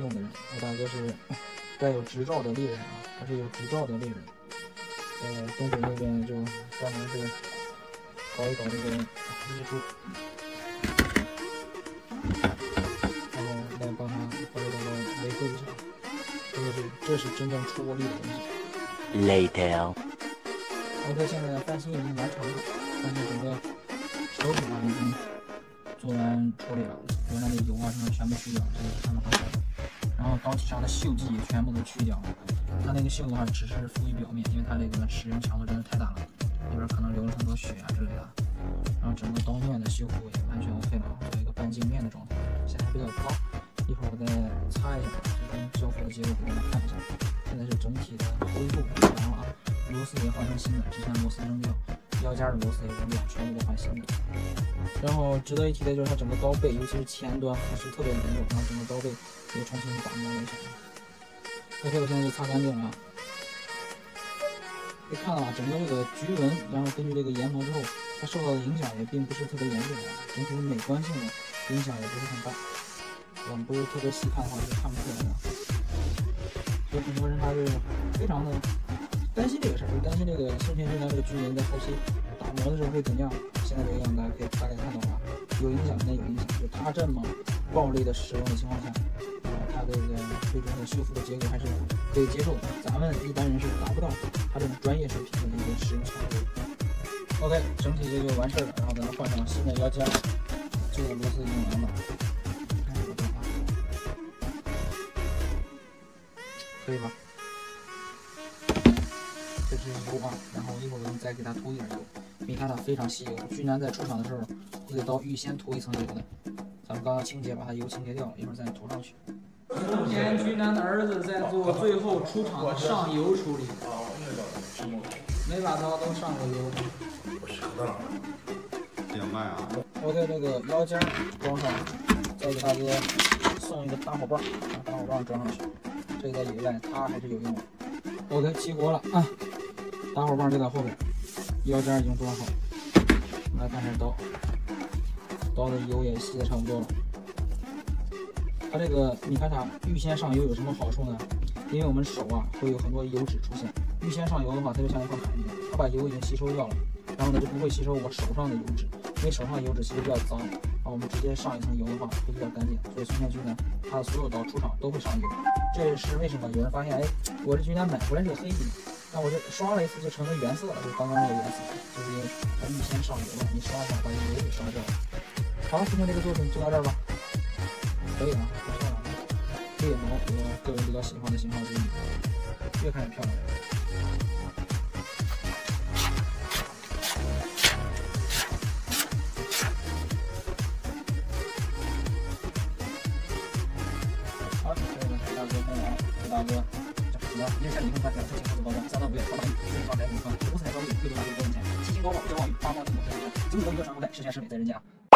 动的人。我大哥是带有执照的猎人啊，他是有执照的猎人。东北那边就专门是搞一搞这个艺术，然后来帮他把这个维护一下。这是真正出过力的东西。 Later。 OK， 现在翻新已经完成了，翻新整个手柄啊已经做完处理了，原来的油啊什么全部去掉，这个看得很好。然后刀体上的锈迹也全部都去掉了。它那个锈的话只是浮于表面，因为它这个使用强度真的太大了，里边可能流了很多血啊之类的。然后整个刀面的修复也完全 OK 了，做一个半镜面的状态，现在还比较高。一会儿我再擦一下，这跟交付的结果给大家看一下。现在是整体的恢复完了啊，螺丝也换成新的，之前螺丝扔掉，腰间的螺丝也扔掉，全部都换新的。然后值得一提的就是它整个刀背，尤其是前端还是特别严重，然后整个刀背也重新打磨了一下。OK， 我现在就擦干净了啊。可以看到啊，整个这个局纹，然后根据这个研磨之后，它受到的影响也并不是特别严重啊，整体的美观性的影响也不是很大。我们不是特别细看的话，是看不出来的。所以很多人他是非常的担心这个事儿，就担心这个生前质量这个局纹在后期打磨的时候会怎样。现在这个样子大家可以大概看到啊，有影响，那有影响，就它这么暴力的使用的情况下，它这个最终的修复的结果还是可以接受的。咱们一般人是达不到它这种专业水平的一个使用强度。OK， 整体这就完事儿了，然后咱们换上新的腰间，这个螺丝已经完了，看这个变化，可以吧？这是油啊，然后一会儿我们再给它涂一点油。你看它非常吸油，居然在出厂的时候，这个刀预先涂一层油的。咱们刚刚清洁，把它油清洁掉了，一会儿再涂上去。目前居南的儿子在做最后出厂的上油处理，每把刀都上过油。 我舍得了，这样卖啊。 OK， 这个腰间装上，再给大哥送一个打火棒，把打火棒装上去。这个在野外它还是有用的。OK， 起火了啊！打火棒就在后边，腰间已经装好。我们来看看刀，刀的油也吸的差不多了。它这个你看它预先上油有什么好处呢？因为我们手啊会有很多油脂出现，预先上油的话，它就像一块海一样，它把油已经吸收掉了，然后呢就不会吸收我手上的油脂，因为手上的油脂其实比较脏，我们直接上一层油的话会比较干净。所以孙建军呢，他的所有刀出厂都会上油，这是为什么？有人发现，哎，我这军南买回来是个黑底，那我这刷了一次就成了原色了，就刚刚那个原色，就是因为它预先上油了，你刷一下把油给刷掉了。好了，今天这个作品就到这儿吧，可以了，不错了。猎毛我个人比较喜欢的型号之一，越看越漂亮。好，这个是大哥分完，这大哥这主要因为下离婚发展车型合资包装，3到5月豪华域，最高105分，5彩高度，6大6多元钱，7星高保，骄傲域，8包进口特别真，精品高级传后代，10全10美在人家。